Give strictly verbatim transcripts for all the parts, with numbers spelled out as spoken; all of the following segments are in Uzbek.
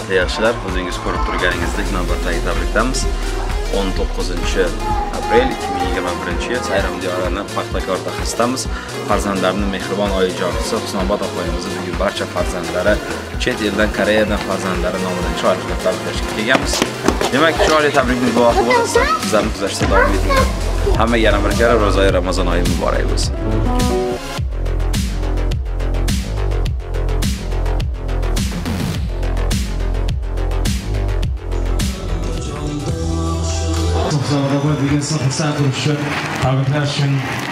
hurmatli yaxshilar, o'zingiz ko'rib turganingizdek navbatdagi tabrikdamiz. o'n to'qqizinchi aprel ikki ming yigirma birinchi yil Sayram diyorini Paxtakorda xastamiz. Farzandlarni mehribon oyijonisi Husnobod opoyimizni bugun barcha farzandlari, chet eldan Koreyadan farzandlari nomidan chiroyli tabriklashga kelganmiz. Demak, chiroyli tabrikning guvohi bo'lasiz. Bizlarni kuzatishda davom etinglar. Hammaga yana bir karra ro'za-oy Ramazon oyi muborak bo'lsin. Bugun sizni xursand qilish uchun, tabriklash uchun,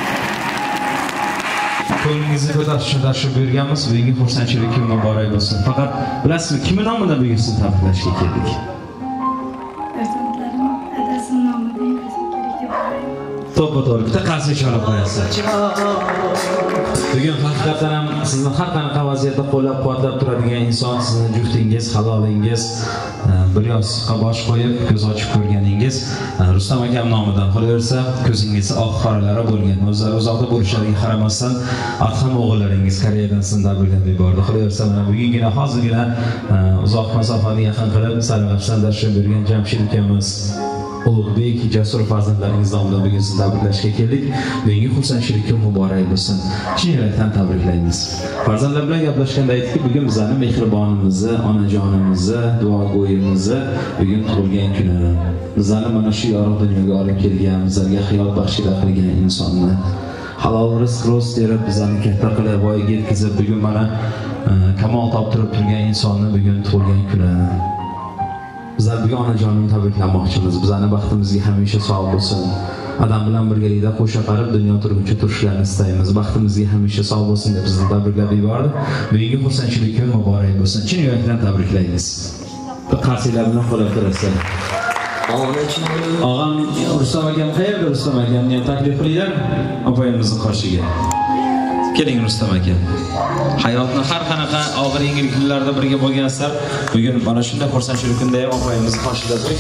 ko'nglingizni ko'tarish uchun tashrif buyurganmiz. Bugungi xursandchilik kuni muborak bo'lsin. Faqat bilasizmi, kimni nomidan bugun sizni tabriklashga keldik? Farzandlarim, adasining nomidan keldik. To'ppa-to'g'ri bitta qarshi chalib qo'yasiz. Bugun haqiqatan ham sizni har qanaqa vaziyatda qo'llab-quvvatlab turadigan inson, sizning juftingiz, halolingiz, bir yostiqqa bosh qo'yib ko'z ochib ko'rganingiz Rustam akam nomidan. Qolaversa, ko'zingiz oq qoralari bo'lgan. O'zlari uzoqda bo'lishlariga qaramasdan, Adham o'g'illaringiz Koreyadan sizni tabriklab yubordi. Qolaversa, mana bugungina hozirgina uzoq masofani yaqin qilib Sarag'ashdan tashrif buyurgan Jamshid akamiz, Ulug'bek, jasur farzandlaringiz nomidan bugun sizni tabriklashga keldik. Bugungi xursandchilik kuni muborak bo'lsin. Chin yurakdan tabriklaymiz. Farzandlar bilan gaplashganda aytdik, bugun bizlarning mehribonimizni, onajonimizni, duogo'yimizni bugun tug'ilgan kuni. Bizlarni mana shu yorug' dunyoga olib kelgan, bizlarga hayot baxshida qilgan insonni, halol rizq ro'z terib bizlarni katta qilib voyaga yetkazib, bugun mana kamol toptirib turgan insonni bugun tug'ilgan kuni. Bizlar bugun onajonimni tabriklamoqchimiz. Bizlarning baxtimizga hamisha sog' bo'lsin. Adam bilan birgalikda qo'sha qarib dunyo turguncha turishlarini istaymiz. Baxtimizga hamisha sog' bo'lsin deb bizni tabriklab yubordi. Bugungi xursandchilik kuni muborak bo'lsin. Chin yurakdan tabriklaymiz. Qarsiylar bilan qo'llab turasizlar. Og'am Rustam akam qayerda? Rustam akamni ham taklif qilinglar opayimizning qoshiga. Keling Rustam aka. Hayotni har qanaqa og'ir yengil kunlarda birga bo'lgansizlar. Bugun mana shunday xursandchilik kunda ham opayimizni qoshida turing.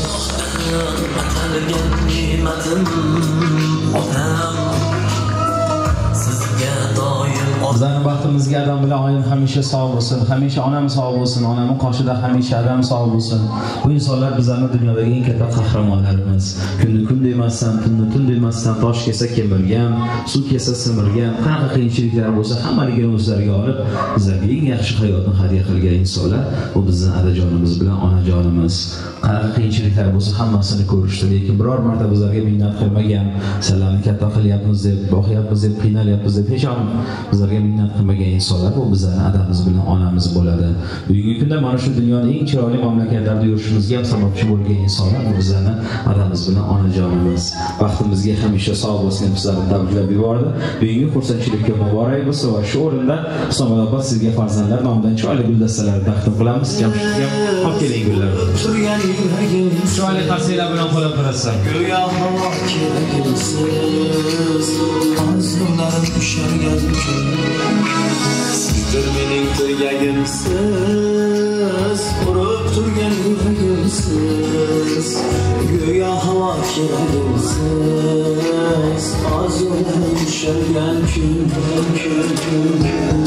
Bizlarning baxtimizga Adam bilan oyim hamisha sog' bo'lsin, hamisha onam sog' bo'lsin, onamning qoshida hamisha Adam sog' bo'lsin. Bu insonlar bizlarning dunyodagi eng katta qahramonlarimiz. Kunni kun demasdan, tunni tun demasdan tosh kelsa kemirgan, suv kelsa simirgan, qanaqa qiyinchiliklar bo'lsa hammaligini o'zlariga olib, bizlarga eng yaxshi hayotni hadya qilgan insonlar. Bu bizning adajonimiz bilan onajonimiz. Qanaqa qiyinchiliklar bo'lsa hammasini ko'rishdi, lekin biror marta bizlarga minnat qilmagan, sizlarni katta qilyapmiz deb, boqyapmiz deb, qiynalyapmiz deb hech ham bizlarga minnat qilmagan insonlar bu bizlarning adamiz bilan onamiz bo'ladi. Bugungi kunda mana shu dunyoning eng chiroyli mamlakatlarda yurishimizga ham sababchi bo'lgan insonlar bu bizlarning adamiz bilan onajonimiz. Baxtimizga hamisha sog' bo'lsin deb bizlarni tabriklab yubordi. Bugungi xursandchilikka muborak bo'lsin va shu o'rinda Husnobod opa sizga farzandlar nomidan chiroyli guldastalar taqdim qilamiz. Jamshidga olib keling gullar. Chiroyli qarsiylar bilan qo'llab turasizlar. Sizdir mening turganimsiz, urib turgan yuragimsiz, go'yo havo keragimsiz, orzularim ushalgan kun, kun, kun.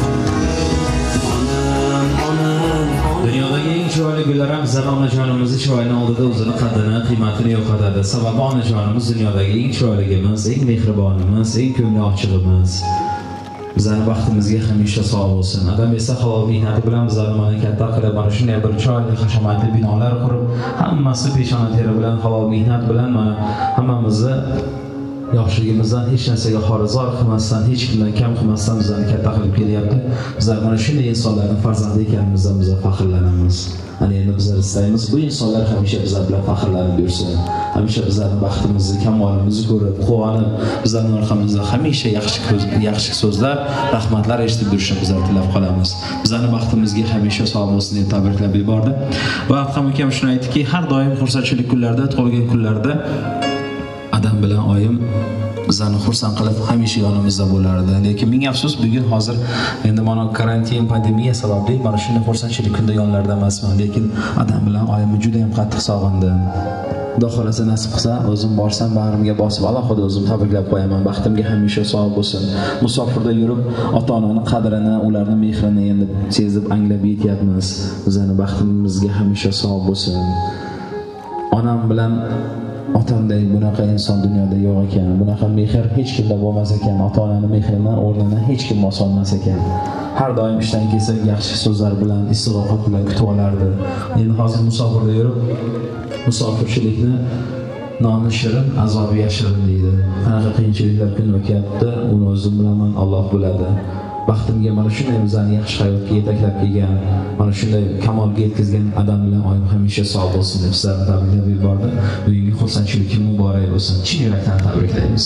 Dunyodagi eng chiroyli gullar ham bizlar onajonimizni chiroyini oldida o'zini qadrini, qiymatini yo'qotadi. Sababi onajonimiz dunyodagi eng chiroyligimiz, eng mehribonimiz, eng ko'ngli ochiqimiz. Bizlarning baxtimizga hamisha sog' bo'lsin. Adam esa halol mehnati bilan bizlarni mana katta qilib, mana shunday bir chiroyli hashamatli binolar qurib, hammasi peshona teri bilan, halol mehnat bilan mana hammamizni yoshligimizdan hech narsaga xorizor qilmasdan, hech kimdan kam qilmasdan bizlarni katta qilib kelyapti. Bizlar mana shunday insonlarning farzandi ekanimizdan bizlar faxrlanamiz. Ana endi bizlar istaymiz, bu insonlar hamisha bizlar bilan faxrlanib yursin. Hamisha bizlarning baxtimizni, kamolimizni ko'rib, quvonib, bizlarning orqamizda hamisha yaxshi yaxshi so'zlar, rahmatlar eshitib yurishni bizlar tilab qolamiz. Bizlarning baxtimizga hamisha sog' bo'lsin deb tabriklab yubordi. Va Adham akam shuni aytdiki, har doim xursandchilik kunlarda, tug'ilgan kunlarda Adam bilan oyim bizlarni xursand qilib hamisha yonimizda bo'lardi. Lekin ming afsus, bugun hozir endi mana karantin, pandemiya sababli mana shunday xursandchilik kunda yonlarida emasman. Lekin Adam bilan oyimni juda ham qattiq sog'indim. Xudo xolasa nasib qilsa, o'zim borsam bag'rimga bosib alohida o'zim tabriklab qo'yaman. Baxtimga hamisha sog' bo'lsin. Musofirda yurib, ota-onaning qadrini, ularning mehrini endi sezib, anglab yetyapmiz. Bizning baxtimizga hamisha sog' bo'lsin. Onam bilan otamdek bunaqa inson dunyoda yo'q ekan. Bunaqa mehr hech kimda bo'lmas ekan. Ota-onaning mehridan o'rnini hech kim bosolmas ekan. Har doim ishdan kelsa yaxshi so'zlar bilan, istirohat bilan kutib olardi. Endi hozir musofirda yurib, musofirchilikni noni shirin, azobi yashirin deydi. Qanaqa qiyinchiliklar kun o'tyapti, uni o'zim bilaman, Alloh biladi. Baxtimga mana shunday bizlarni yaxshi hayotga yetaklab kelgan, mana shunday kamolga yetkazgan odam bilan oyim hamisha sog' bo'lsin deb sizlarni tabriklab yubordim. Bugungi xursandchilik muborak bo'lsin. Chin yurakdan tabriklaymiz.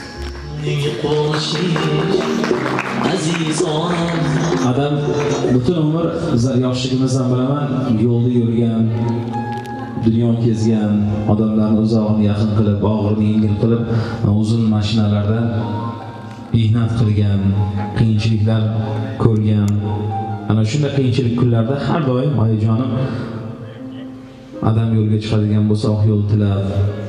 Adam butun umr yoshligimizdan bilaman yo'lda yurgan, dunyo kezgan, odamlarni uzoqni yaqin qilib, og'irni yengil qilib, uzun mashinalarda mehnat qilgan, qiyinchiliklar ko'rgan. Ana shunday qiyinchilik kunlarda har doim oyijonim adam yo'lga chiqadigan bo'lsa, oq yo'l tilab,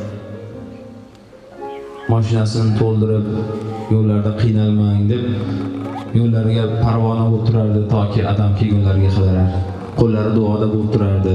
mashinasini to'ldirib, yo'llarda qiynalmang deb yo'llariga parvona bo'lib turardi toki adam kelgunlariga qadar. Qo'llari duoda bo'lib turardi.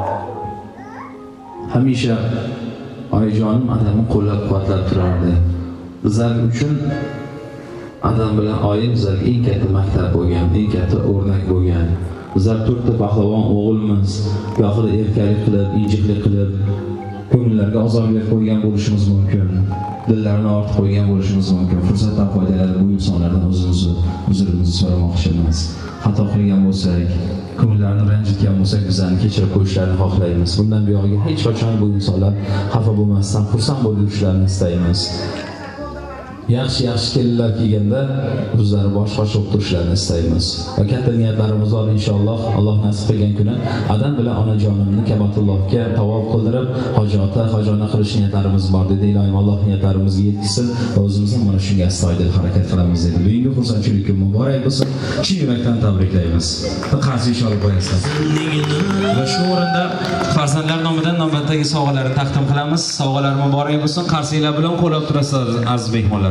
Hamisha oyijonim adamni qo'llab-quvvatlab turardi. Bizlar uchun adam bilan oyim bizlarga eng katta maktab bo'lgan, eng katta o'rnak bo'lgan. Bizlar to'rtta pahlavon o'g'ilmiz. Gohida erkalik qilib, injiqlik qilib, ko'ngillarga azob berib qo'ygan bo'lishimiz mumkin. Dillarni ortib qo'ygan bo'lishimiz mumkin. Fursatdan foydalanib bu insonlardan o'zimizni uzrimizni so'ramoqchimiz. Xato qilgan bo'lsak, ko'ngillarni ranjitgan bo'lsak, bizlarni kechirib qo'yishlarini xohlaymiz. Bundan buyog'iga hech qachon bu insonlar xafa bo'lmasdan, xursand bo'lib yurishlarini istaymiz. Yaxshi-yaxshi kelinlar kelganda bizlarni boshqa qo'shib turishlarini istaymiz. Va katta niyatlarimiz bor inshaalloh. Alloh nasib qilgan kuni adam bilan onajonimni Kabatullohga tavob qildirib, hojota, hojona qilish niyatlarimiz bor dedi. Ilohim Alloh niyatlarimizga yetkazsin va o'zimiz ham mana shunga astoydil harakat qilamiz dedi. Bugungi xursandchilik kuni muborak bo'lsin. Chin yurakdan tabriklaymiz. Va qarshi ishora qo'yasizlar. Va shu o'rinda farzandlar nomidan navbatdagi sovg'alarni taqdim qilamiz. Sovg'alar muborak bo'lsin. Qarsiylar bilan qo'llab turasizlar aziz mehmonlar.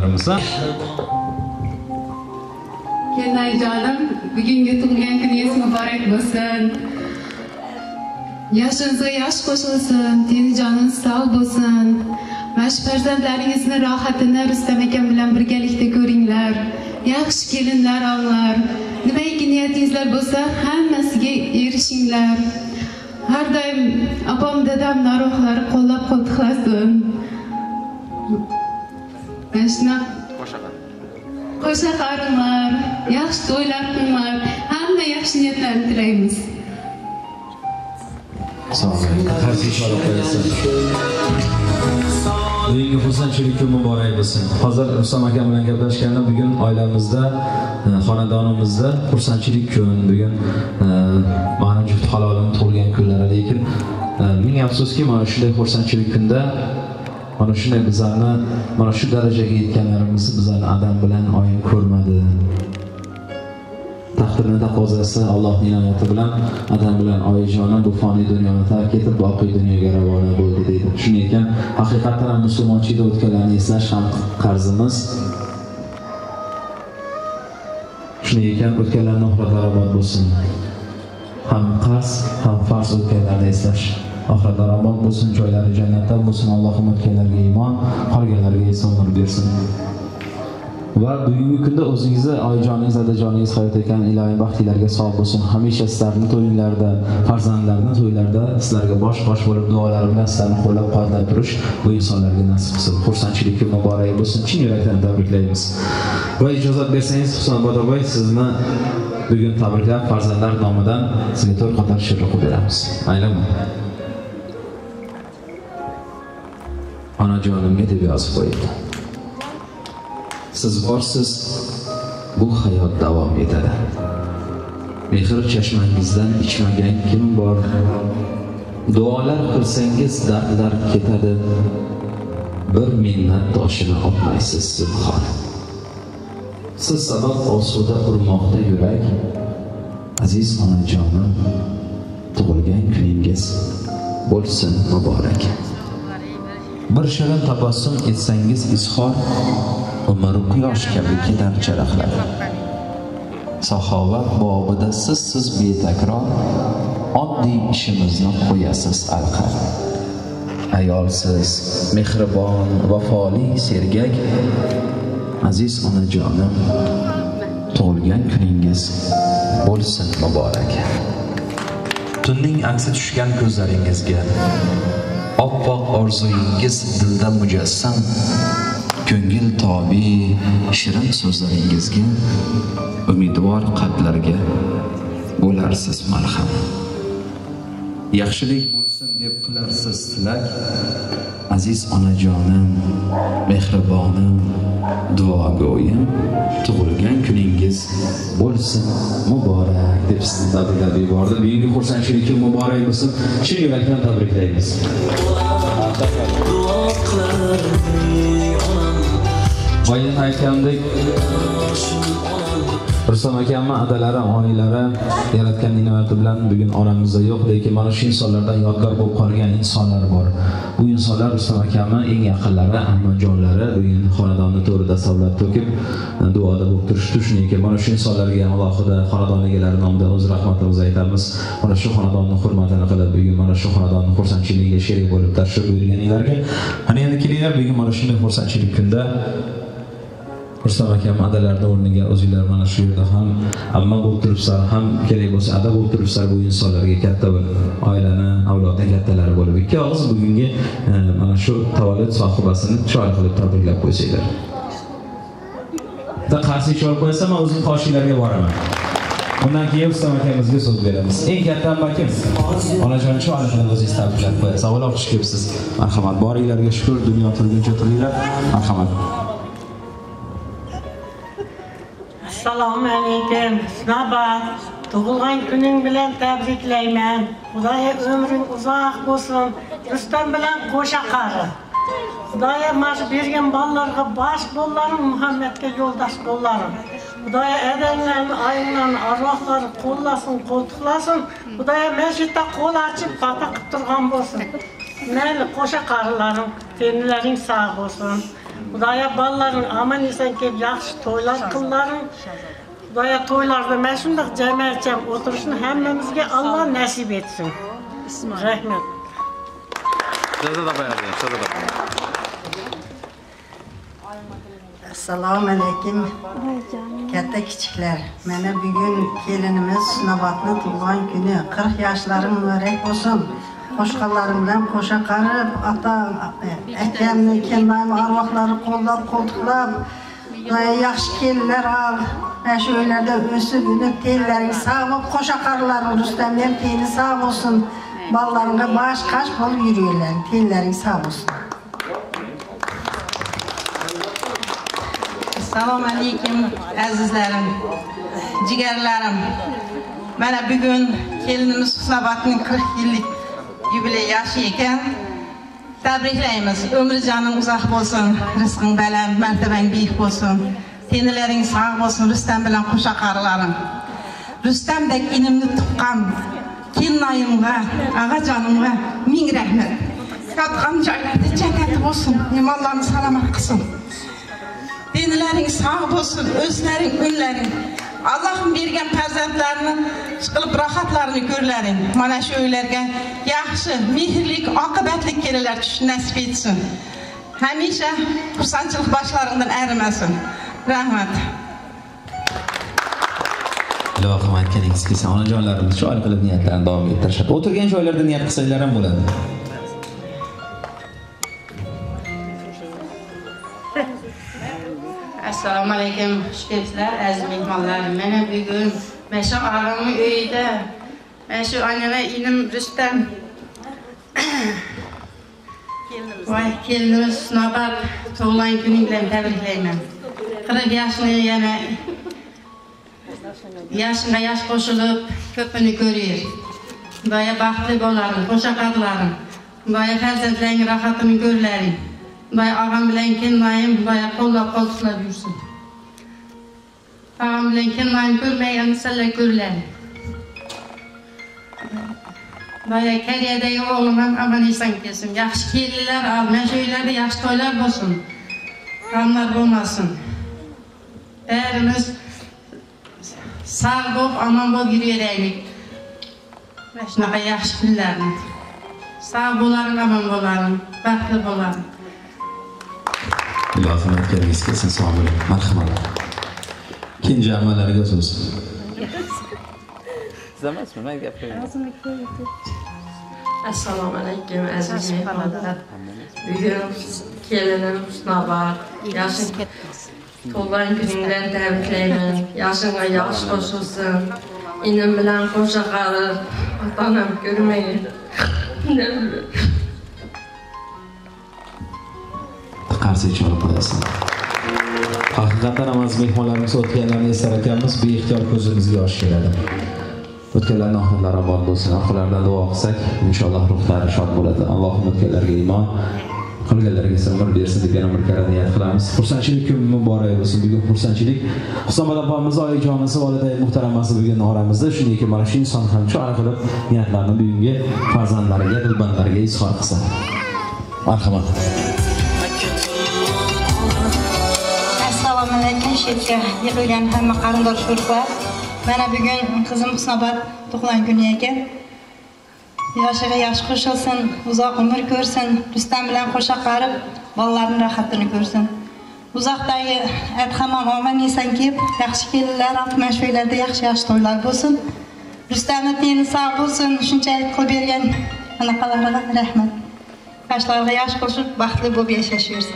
Kenajonim, bugungi tug'ilgan kuningiz muborak bo'lsin. Yoshingizga yosh qo'shilsin, tenajoningiz sog' bo'lsin. Mana shu farzandlaringizni rohatini Rustam akam bilan birgalikda ko'ringlar. Yaxshi kelinlar olinglar. Nimaiki niyatingizlar bo'lsa, hammasiga erishinglar. Har doim opam, dadam naruhlari qo'llab-quvvatlasin. Mana qo'sha qaringlar, yaxshi to'ylar qilinglar, hamma yaxshi niyatlarni tilaymiz. Sog'lik, qarshi ishora qo'yasizlar. Bugungi xursandchilik kuni muborak bo'lsin. Hozir Rustam akam bilan gaplashganda bugun oilamizda, xonadonimizda xursandchilik kun, bugun mana juft halolim tug'ilgan kunlari, lekin ming afsuski mana shunday xursandchilik kunda mana shunday bizlarni mana shu darajaga yetganlarimizni bizlarni adam bilan oyim ko'rmadi. Taqdirning taqozosi, Allohning inoyati bilan adam bilan oyijonim bu foniy dunyoni tark etib boqiy dunyoga ravona bo'ldi deydi. Shuning ekan, haqiqatan ham musulmonchilikda o'tganlarni eslash ham qarzimiz. Shuning ekan, o'tganlarning oxirati daromad bo'lsin. Ham qarz, ham farz o'tganlarni eslash. Oxirat daromad bo'lsin, joylari jannatda bo'lsin. Allohim o'tganlarga iymon, qolganlarga esa umr bersin. Va bugungi kunda o'zingizni oyijoningiz, dadajoningiz hayot ekan, ilohim baxtinglarga sog' bo'lsin. Hamisha sizlarning to'yinglarda, farzandlarning to'ylarida sizlarga bosh-bosh bo'lib duolar bilan sizlarni qo'llab-quvvatlab turish bu insonlarga nasib qilsin. Xursandchilik kuni muborak bo'lsin. Chin yurakdan tabriklaymiz. Va ijozat bersangiz, Husan Bodoboy, sizni bugun tabriklab farzandlar nomidan sizga to'rt qator she'r o'qib beramiz. Mayli-mi? Onajonimga deb yozib qo'ydi. Siz borsiz, bu hayot davom etadi. Mehr chashmangizdan ichmagan kim bor? Duolar qilsangiz dardlar ketadi. Bir minnat toshini olmaysiz zinhor. Siz sabab osuda urmoqda yurak. Aziz onajonim, tug'ilgan kuningiz bo'lsin muborak. Bir shirin tabassum etsangiz izhor, umr quyosh kabi ketar charaqlar. Saxovat bobida siz betakror, oddiy ishimizni qo'yasiz alqa. Ayolsiz, mehribon, vafoli, sergak, aziz onajonim, tug'ilgan kuningiz bo'lsin muborak. Tunning aksi tushgan ko'zlaringizga, oppoq orzuyingiz dilda mujassam, ko'ngil tobi shirin so'zlaringizga, umidvor qalblarga bo'larsiz malham. Yaxshilik bo'lsin deb qilarsiz tilak, aziz onajonim, mehribonim, duogo'yim, tug'ilgan kuningiz bo'lsin muborak deb sizni tabriklab yubordi. Bugungi xursandchilik kun muborak bo'lsin. Chin yurakdan tabriklaymiz. Boyin aytgandek, Rustam akamning adalari, oilalari yaratgan ne'mati bilan bugun oramizda yo'q, lekin mana shu insonlardan yodgor bo'lib qolgan insonlar bor. Bu insonlar Rustam akamning eng yaqinlari, ammajonlari, bugun xonadonni to'rida savlat to'kib duoda bo'lib turishdi. Shuning uchun mana shu insonlarga alohida xonadon egalari nomidan o'z rahmatimizni aytamiz. Mana shu xonadonning hurmatini qilib, bugun mana shu xonadonning xursandchiligiga sherik bo'lib tashrif buyurganinglarga, ana endi kelinglar, bugun mana shunday xursandchilik kunda Rustam akam adalarning o'rniga o'zinglar mana shu yerda ham amma bo'lib turibsizlar, ham kerak bo'lsa ada bo'lib turibsizlar. Bu insonlarga katta bir oilani, avlodning kattalari bo'lib ikki og'iz bugungi mana shu tavallud sohibasini chiroyli qilib tabriklab qo'ysanglar. Da qarshi chol qo'ysa, men o'zim qoshinglarga boraman. Undan keyin Rustam akamizga so'z beramiz. Eng katta ambakim onajon chiroyli qilib o'zingiz tabriklab qo'yasiz. Avvalo xush kelibsiz. Marhamat, boringlarga shukr, dunyo turguncha turinglar. Marhamat. Assalomu alaykum. Sinobat, tug'ilgan kuning bilan tabriklayman. Xudoya umring uzoq bo'lsin. Rustam bilan qo'sha qari. Xudoya mana bergan bolalarga bosh bo'llarim, Muhammadga yo'ldosh bo'llarim. Xudoya adamlarni, ayollarni arvohlari qo'llasin, qo'tiqlasin. Xudoya mashitda qo'l ochib fata qilib turgan bo'lsin. Mayli qo'sha qarilarim, tenlaring sog' bo'lsin. Xudoya bolalarning aman eson kelib yaxshi to'ylar qillaring. Xudoya to'ylarda mana shunday jamiyatcham o'tirishni hammamizga Alloh nasib etsin. Rahmat. Assalomu alaykum. Katta kichiklar. Mana bugun kelinimiz Sinobatning tug'ilgan kuni. qirq yoshlarim muborak bo'lsin. Qo'shqanlarim bilan qo'sha qarib, ota akamni, kelmaymi arvohlari qo'llab, qo'ltiqlab, yaxshi kelinlar al. Mana shu uylarda o'sib, unib, tellaring sog' bo'lib, qo'sha qarlarim Rustam ham teni sog' bo'lsin. Bolalarimga bosh qash bo'lib yuringlar. Tellaring sog' bo'lsin. Assalomu alaykum azizlarim, jigarlarim. Mana bugun kelinimiz Sinobatning qirq yillik yubiley yaşı ekan. Tabriklaymiz. Ömrü canın uzaq bo'lsin, rizqing baland, martabang buyuk bo'lsin. Tenlaring sog' bo'lsin, Rustam bilan qo'sha qarilarim. Rustamdek inimni tuqqan kelinoyimga, og'ajonimga ming rahmat. Yotgan joylarda jannat bo'lsin, imonlarni salomat qilsin. Tenlaring sog' bo'lsin, o'zlaring, unlaring. Allah'ın bergen farzandlarini qilib rohatlarini ko'rlaring. Mana shu uylarga yaxshi, mehrlik, oqibatli kelalar tush nasib etsin. Hamisha xursandchilik boshlaringdan ayrimasin. Rahmat. Ilohim aytganingiz kelsa, onajonlarimiz shu qilib niyatlarini davom ettirishadi. O'tirgan joylarda niyat qilsanglar ham bo'ladi. Assalomu alaykum, xush kelibsizlar aziz mehmonlarim. Mana bugun Mesha ağamın uyida, mana shu anama inim Rustam Vay kelinimiz Sinobat tug'ilgan kuning bilan tabriklayman. qirq yoshni yana yoshga yosh qo'shilib ko'pini ko'raylik. Boya baxtli bo'laring, qo'sha qadlarim. Boya farzandlaring rohatini ko'rlaring. Boya og'am bilan kelmayim, boya qo'llab qo'ltiqlab yursin. Og'am bilan kelmayim ko'rmagan sizlar ko'rlaring. Baya Keriyadagi oğlum ham aman eson kelsin. Yaxshi kelinlar al, mana shu uylarda yaxshi to'ylar bo'lsin. G'amlar bo'lmasin. Barimiz sağ bo'lib, aman bo'lib yuraveraylik. Mana shunaqa yaxshi kunlarni. Sağ bo'laring, aman bo'laring, baxtli bo'laring. Ilohim aytganingiz kelsin, sog' bo'ling. Marhamat. Kenja amallarga so'z. Zamasmi? Men gapiray. Assalomu alaykum aziz mehmonlar. Bugun kelinim Husnobod. Yaxshi tug'ilgan kuningdan tabriklayman. Yoshingga yosh qo'shilsin. Inim bilan qo'sha qolib, ota-onam ko'rmagan. Qarshi chora qo'yasiz. Haqiqatan ham aziz mehmonlarimiz o'tganlarni eslar ekanmiz, beixtiyor ko'zimizga yosh keladi. O'tganlarning oxirlari omon bo'lsin. Oxirlardan duo qilsak, inshaalloh ruhlari shod bo'ladi. Allohim o'tganlarga iymon, qolganlarga sabr bersin deb yana bir karra niyat qilamiz. Xursandchilik kuni muborak bo'lsin. Bugun xursandchilik Husanboy opamiz oyijonisi, voliday muhtaramasi bugun oramizda. Shunday ekan, mana shu inson ham chora qilib niyatlarini bugungi farzandlariga, dilbandlariga izhor qilsa. Marhamat. Assalomu alaykum, shekka yig'ilgan hamma qarindosh urug'lar. Mana bugun qizim Husnobod tug'ilgan kuni ekan. Yoshiga yosh qo'shilsin, uzoq umr ko'rsin, Rustam bilan qo'sha qarib, bolalarning rohatini ko'rsin. Uzoqdagi aythamam omon eson kelib, yaxshi kelinlar, altmash uylarda yaxshi-yaxshi to'ylar bo'lsin. Rustamning teni sog' bo'lsin, shunchalik qilib bergan anaqalarga rahmat. Yoshlarga yosh qo'shib, baxtli bo'lib yashashaversin.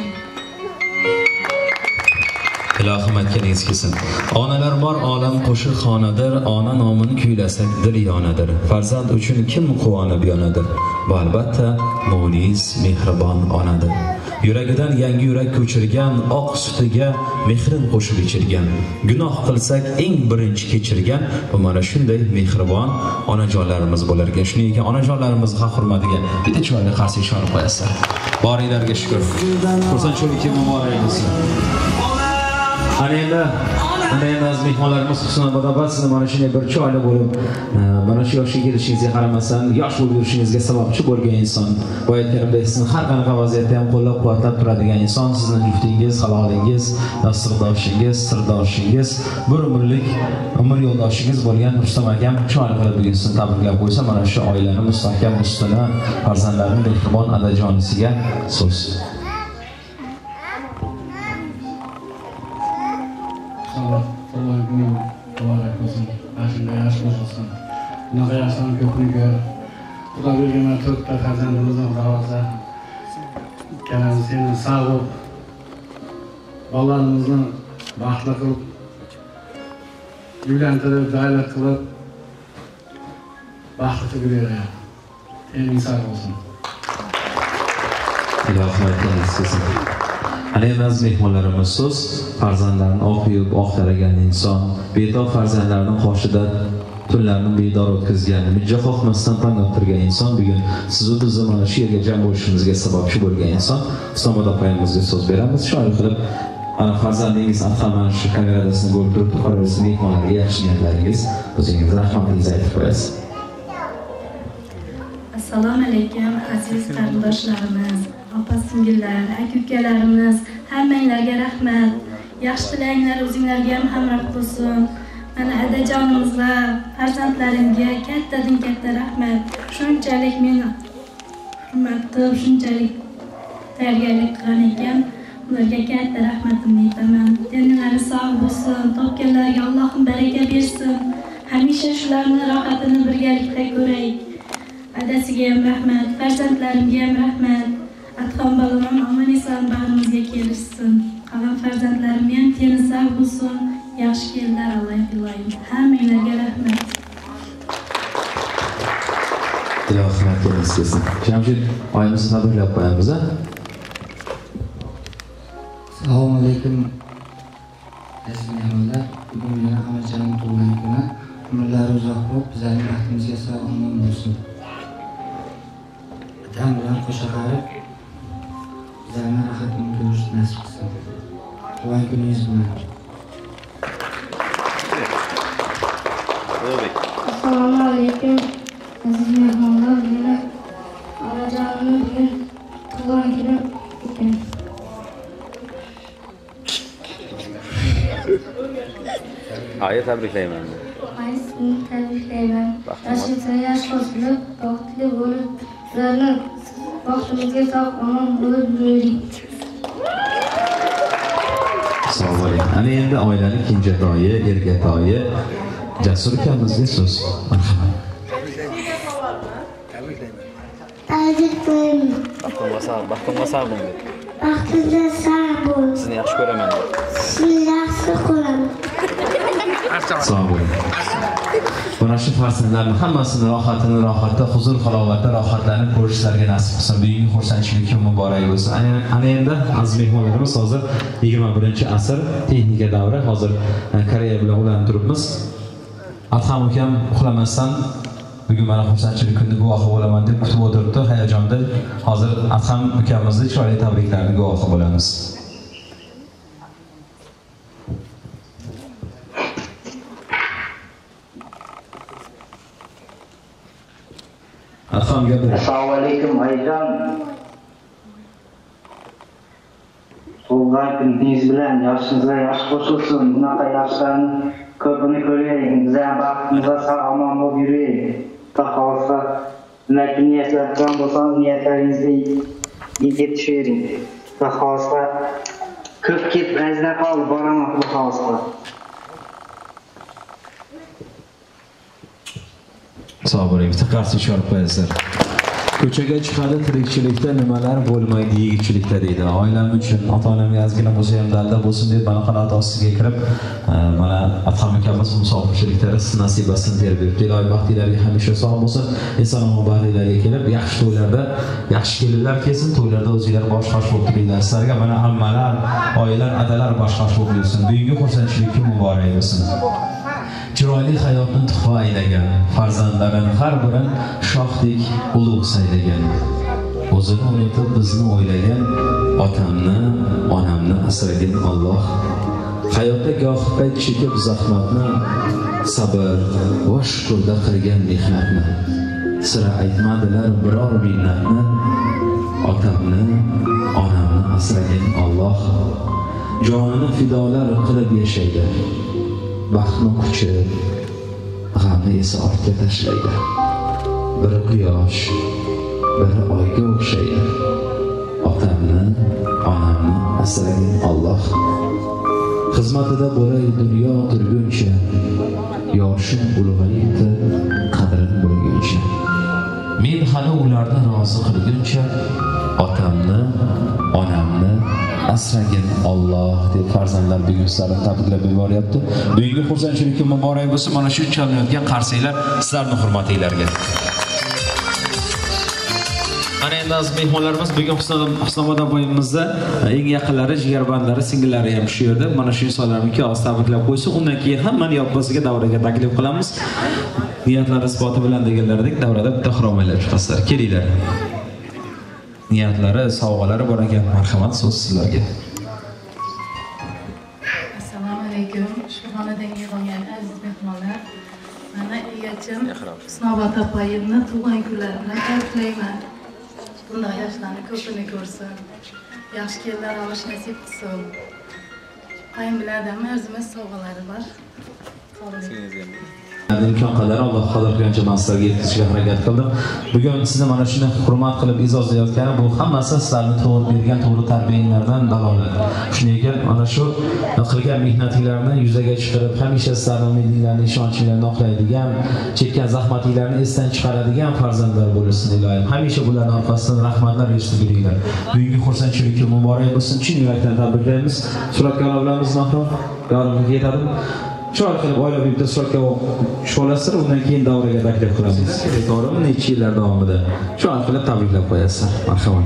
Ilohim aytganingiz kelsin. Onalar bor olam qo'shiq xonadir, ona nomini kuylasak dil yonadir. Farzand uchun kim quvonib yonadir? Bu albatta munis, mehribon onadir. Yuragidan yangi yurak ko'chirgan, oq sutiga mehrin qo'shib ichirgan. Gunoh qilsak eng birinchi kechirgan, bu mana shunday mehribon onajonlarimiz bo'lar ekan. Shuning ekan onajonlarimizni haq hurmatiga bitta chiroyli qarshi ishora qo'yasizlar. Boringlarga shukr. Xursandchilik muborak bo'lsin. Ana endi, ana endi aziz mehmonlarimiz Husnobod opa, sizni mana shunday bir chiroyli bo'lib, mana shu yoshga kelishingizga qaramasdan, yosh bo'lib yurishingizga sababchi bo'lgan inson. Bu aytganimdek, sizni har qanaqa vaziyatda ham qo'llab-quvvatlab turadigan inson, sizning juftingiz, halolingiz, dasturxoshingiz, sirdoshingiz, bir umrlik umr yo'ldoshingiz bo'lgan Rustam akam chiroyli qilib bugun sizni tabriklab qo'ysa, mana shu oilani mustahkam ustuni, farzandlarning mehribon adajonisiga so'z. Tug'ilgan kuning muborak bo'lsin. Bashingga yosh qo'shilsin. Bunaqa yoshlarni ko'pini ko'r. Xudo bergan mana to'rtta farzandimizni Xudo xohlasa ikkalamiz seni sog' bo'lib, bolalarimizni baxtli qilib, uylantirib, davlat qilib, baxtli qilib beraylik. Eling sog' bo'lsin. Ilohim aytganingiz kelsin. Ana aziz mehmonlarimiz so'z, farzandlarini o'qiyib, oqtaragan inson, betob farzandlarining qoshida tunlarni bedor o'tkazgan, mijja qoqmasdan tanlab turgan inson, bugun siz va biz mana shu yerga jam bo'lishimizga sababchi bo'lgan inson. Husanboy opamizga so'z beramiz. Shoir qilib, ana farzandingiz Adhaman shu kameradasini ko'rib turib, qolaversin, mehmonlarga yaxshi niyatlaringiz, o'zingiz rahmatingizni aytib qo'yasiz. Assalomu alaykum aziz qarindoshlarimiz, opa-singillar, aka-ukalarimiz, hammanglarga rahmat. Yaxshi tilaklar o'zinglarga ham hamroh bo'lsin. Mana adajonimizga, farzandlarimga kattadan katta rahmat. Shunchalik meni hurmat qilib, shunchalik tarbiyalik qilgan ekan, ularga katta rahmatimni aytaman. Tenlari sog' bo'lsin, topganlarga Allohim baraka bersin. Hamisha shularning rohatini birgalikda ko'raylik. Adasiga ham rahmat, farzandlarimga ham rahmat. Adham bolam omon eson bag'rimizga kelishsin. Qolgan farzandlarim ham teni sog' bo'lsin. Yaxshi kelinlar Alloh iloyim. Hammanglarga rahmat. Ilohim aytganingiz kelsin. Jamshid oyimizni tabriklab qo'yamiz. Assalomu alaykum. Aziz mehmonlar, bugun yana Ahmadjonning tug'ilgan kuni. Umrlari uzoq bo'lib, bizlarning baxtimizga sog'-omon bo'lsin. Otam bilan qo'sha qarib, bizlarning rohatini ko'rish nasib qilsin. Tug'ilgan kuningiz bilan. Assalomu alaykum aziz mehmonlar, bugün tug'ilgan kunim ekan. Aya tabriklayman. Men sizni tabriklayman. Yoshingizga yosh qo'shilib, baxtli bo'lib, sizlarni baxtimizga sog' omon bo'lib yuraylik. Assalomu alaykum. Ana endi oilaning kenjatoyi, erkatoyi Jasur akamizga so'z. Marhamat. Tabriklayman. Baxtimga sog', baxtimga sog' bo'ling. Baxtimga sog' bo'ling. Sizni yaxshi ko'raman. Sizni yaxshi ko'raman. Sog' bo'ling. Mana shu farzandlarning hammasini rohatini rohatda, huzur halovatda rohatlanib ko'rishlariga nasib qilsin. Bugungi xursandchilik kun muborak bo'lsin. Ana endi aziz mehmonlarimiz hozir yigirma birinchi asr texnika davri. Hozir Koreya bilan ulanib turibmiz. Adham ukam uxlamasdan bugun mana xursandchilik kunni guvohi bo'laman deb kutib o'tiribdi. Hayajonda hozir Adham ukamizning chiroyli tabriklarini guvohi bo'lamiz. Adham gapir. Assalomu alaykum oyijon. Tug'ilgan kuningiz bilan yoshingizga yosh qo'shilsin. Bunaqa yoshlarni ko'pini ko'raylik. Biz ham baxtimizga sog' omon bo'lib yuraylik. Xudo xolisa, nimaga niyatlar qilgan bo'lsangiz, niyatlaringizni yetkazishing. Xudo xolisa, ko'p ketib azna qolib boraman xudo xolisa. Sog' bo'ling, bitta qarshi ishora qo'yasizlar. Ko'chaga chiqadi tirikchilikda nimalar bo'lmaydi yigitchilikda deydi. Oilam uchun, ota-onamga ozgina bo'lsa ham dalda bo'lsin deb mana qanot ostiga kirib, mana Adham akamiz musofirchilikda rizq nasibasini terib beribdi. Ilohiy baxtinglarga hamisha sog' bo'lsin. Eson-omon bag'ringlarga kelib, yaxshi to'ylarda, yaxshi kelinlar kelsin, to'ylarda o'zingizlar bosh-qosh bo'lib turinglar. Sizlarga mana ammalar, oilalar, adalar bosh-qosh bo'lib yursin. Bugungi xursandchilik kun muborak bo'lsin. Chiroyli hayotni tuhfa aylagan, farzandlarin har birin shohdek ulug' saylagan. O'zini unutib bizni o'ylagan, otamni, onamni asragan Alloh. Hayotda goh payt chekib zahmatni, sabr va shukrda qilgan mehnatni. Sira aytmadilar biror minnatni, otamni, onamni asragan Alloh. Jonini fidolar qilib yashaydi. Baxtni kuchi, g'amni esa ortga tashlaydi. Biri quyosh, biri oyga o'xshaydi. Otamni, onamni asragan Alloh. Xizmatida bo'lay dunyo turguncha, yoshim ulg'ayibdi, qadrin bo'lguncha. Men hali ularni rozi qilguncha, otamni, onamni asragin Alloh deb farzandlar bugun sizlarni tabriklab yuboryapti. Bugungi xursandchilik kun muborak bo'lsin. Mana shu chalinayotgan qarsiylar sizlarning hurmatinglarga. Ana endi aziz mehmonlarimiz bugun Husnobod aboyimizda eng yaqinlari, jigarbandlari, singillari ham shu yerda. Mana shu insonlarni oz tabriklab qo'ysin. Undan keyin hammani yoppasiga davraga taklif qilamiz. Niyatlar isboti bilan deganlaridek davrada bitta xiromaylab chiqasizlar. Kelinglar. Niyatlari, sovg'alari bor ekan. Marhamat, so'z sizlarga. Assalomu alaykum. Shu xonadan yig'ilgan aziz mehmonlar. Mana egachim Husnobod opayimni tug'ilgan kunlari bilan tabriklayman. Bunday yoshlarni ko'pini ko'rsin. Yaxshi kelinlar olish nasib qilsin. Qayim bilan arzimas sovg'alari bor. Imkon qadar Alloh qadar qilgancha maqsadga yetkazishga harakat qildim. Bugun sizni mana shuni hurmat qilib izozlayotganim bu hammasi sizlarni to'g'ri bergan to'g'ri tarbiyanglardan dalolat. Shuning uchun mana shu qilgan mehnatinglarni yuzaga chiqarib, hamisha sizlarning umidinglarni, ishonchinglarni oqlaydigan, chekkan zahmatinglarni esdan chiqaradigan farzandlar bo'lsin ilohim. Hamisha bularning orqasidan rahmatlar eshitib yuringlar. Bugungi xursandchilik kun muborak bo'lsin. Chin yurakdan tabriklaymiz. Suratga olamiz mahrum. Yorimga yetadimi? Chiroyli qilib oilaviy bitta suratga sho'lasizlar, undan keyin davraga taklif qilamiz. To'g'rimi? Necha yillar davomida chiroyli qilib tabriklab qo'yasizlar. Marhamat.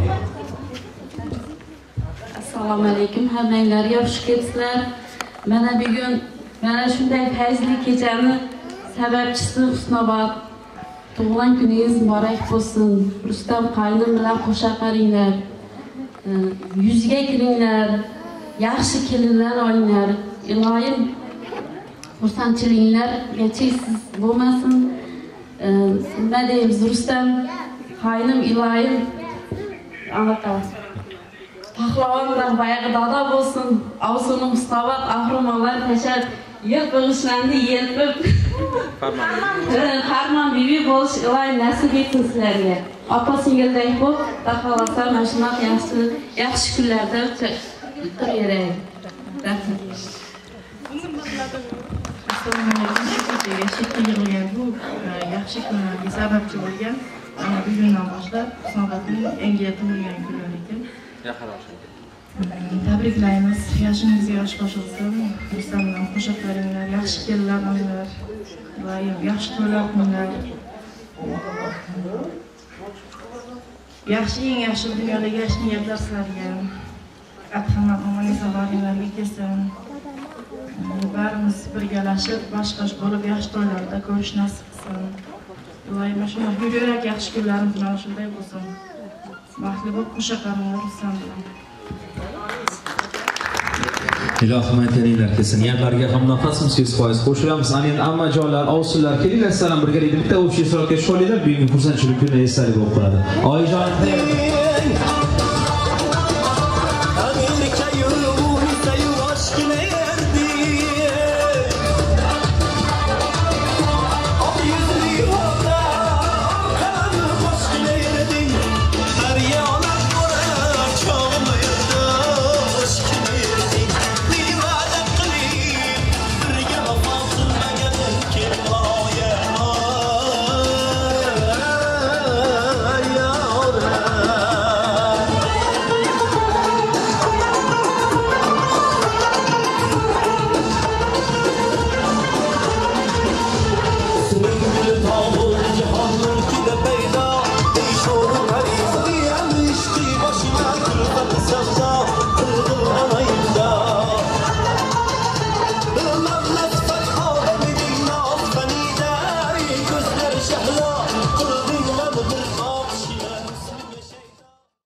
Assalomu alaykum. Hammanglar yaxshi kelibsizlar. Mana bugun mana shunday fayzli kechani sababchisi Husnobod. Tug'ilgan kuningiz muborak bo'lsin. Rustam qaynim bilan qo'sha qaringlar. Yuzga kiringlar. Yaxshi kelinlar olinglar. Ilohim xursandchiliklarga cheksiz bo'lmasin. Nima deymiz, Rustam qaynim ilohim anlatamiz. Pahlavonlar bayağı dada bo'lsin, Avsunun Mustabat qahramonlar tashar yer bag'ishlandi, yelpib. Farmon bibi bo'lish Iloy nasib etsin sizlarga. Opa singilday bo'lib, taxolasa mana shunaqa yaxshi yaxshi kunlarda turaveraylik. Rahmat. Assalomu alaykum. Sizlarga shekil yig'ilgan bu yaxshi kunlarga sababchi bo'lgan ana bugundan boshlab Husnobodning yangi tug'ilgan kunlari ekan. Tabriklaymiz. Yoshingizga yosh qo'shilsin. Rustam bilan qo'shiqlaringlar, yaxshi kelinlar, iloyim yaxshi to'ylar kunlar. Yaxshi eng yaxshi dunyodagi yaxshi niyatlar sizlarga. Athamar omon savoringlarga kelsin. Barimiz birgalashib, bosh-qosh bo'lib yaxshi to'ylarda ko'rish nasib qilsin. Iloyim shuna yurarak yaxshi kunlarimiz mana shunday bo'lsin. Baxtli bo'lib qo'shiqlaringlar Rustam bilan. Ilohim aytganinglar kelsin. Niyatlarga ham nafasimiz yuz foiz qo'shilamiz. Amin ammajonlar, ovsinlar, kelinglar, salom birgalikda bitta o'sha ishtirokga sho'linglar. Bugungi xursandchilik kuni esdalik bo'lib qoladi. Oyijon